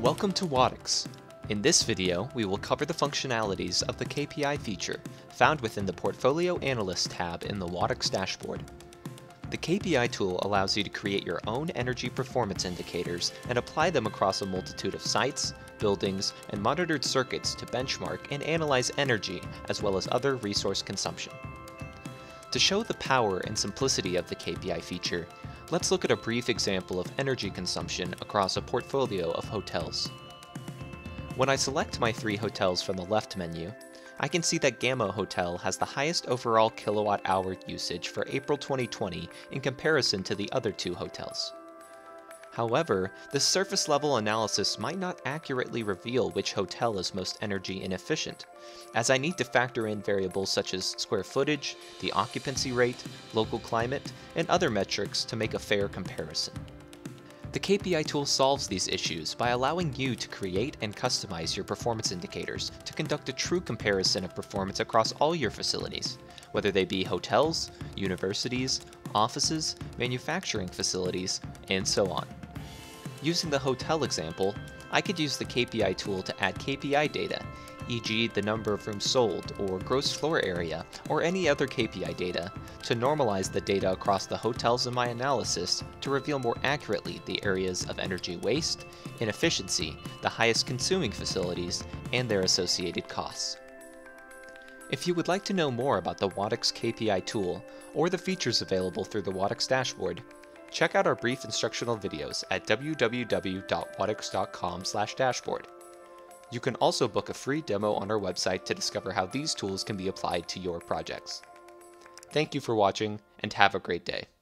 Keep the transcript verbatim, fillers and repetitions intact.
Welcome to Wattics. In this video, we will cover the functionalities of the K P I feature found within the Portfolio Analyst tab in the Wattics dashboard. The K P I tool allows you to create your own energy performance indicators and apply them across a multitude of sites, buildings, and monitored circuits to benchmark and analyze energy as well as other resource consumption. To show the power and simplicity of the K P I feature, let's look at a brief example of energy consumption across a portfolio of hotels. When I select my three hotels from the left menu, I can see that Gamma Hotel has the highest overall kilowatt hour usage for April twenty twenty in comparison to the other two hotels. However, this surface level analysis might not accurately reveal which hotel is most energy inefficient, as I need to factor in variables such as square footage, the occupancy rate, local climate, and other metrics to make a fair comparison. The K P I tool solves these issues by allowing you to create and customize your performance indicators to conduct a true comparison of performance across all your facilities, whether they be hotels, universities, offices, manufacturing facilities, and so on. Using the hotel example, I could use the K P I tool to add K P I data, for example the number of rooms sold or gross floor area or any other K P I data, to normalize the data across the hotels in my analysis to reveal more accurately the areas of energy waste, inefficiency, the highest consuming facilities, and their associated costs. If you would like to know more about the Wattics K P I tool or the features available through the Wattics dashboard, check out our brief instructional videos at w w w dot wattics dot com slash dashboard. You can also book a free demo on our website to discover how these tools can be applied to your projects. Thank you for watching, and have a great day.